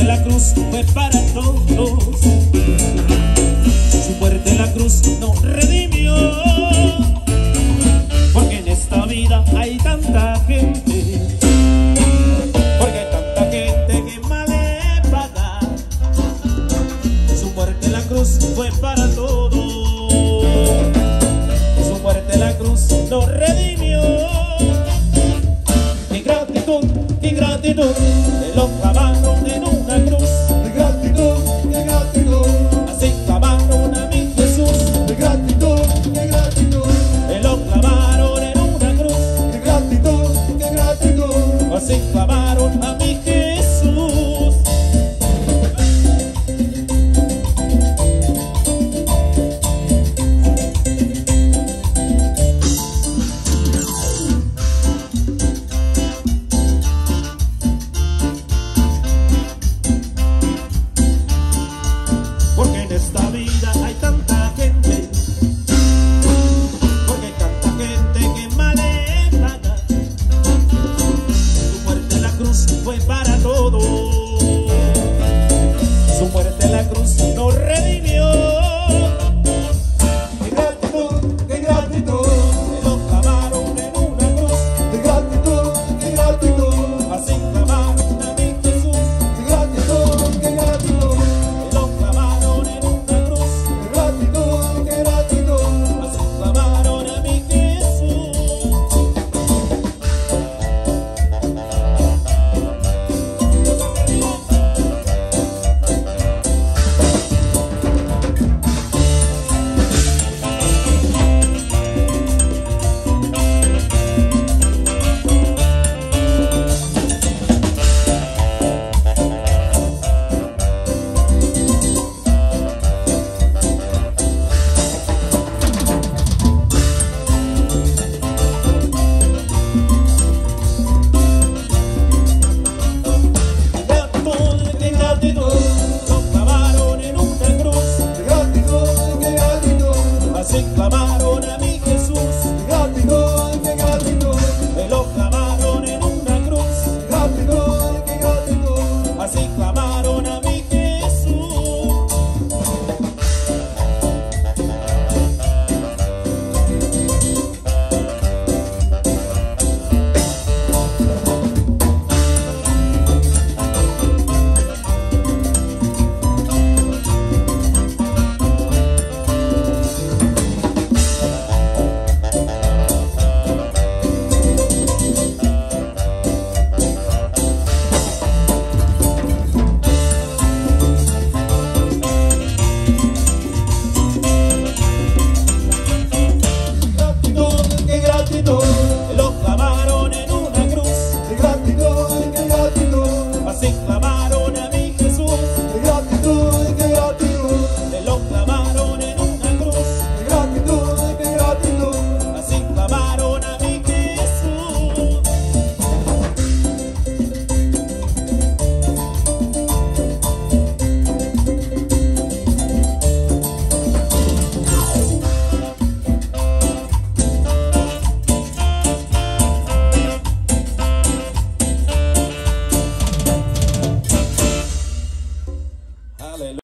la cruz fue para todos. Su muerte en la cruz nos redimió. Porque en esta vida hay tanta gente, porque hay tanta gente que mal le paga. Su muerte en la cruz fue para todos. Su muerte en la cruz nos redimió. Ingratitud, que lo clavaron en una cruz. Ingratitud, así clavaron a mi Jesús. Ingratitud, que lo clavaron en una cruz. Ingratitud, así clavaron a mi Jesús. Porque en esta vida hay tanta gente, porque hay tanta gente que mal le paga. Su muerte en la cruz fue para todos. Su muerte en la cruz nos redimió. Ingratitud, que lo clavaron en una cruz. Ingratitud, así clavaron a mi Jesús. Ingratitud, que lo clavaron en una cruz. Así clavaron a mi Jesús. Lo clavaron en una cruz. Así clavaron a mi Jesús. Me lo clavaron en una cruz. Así clavaron.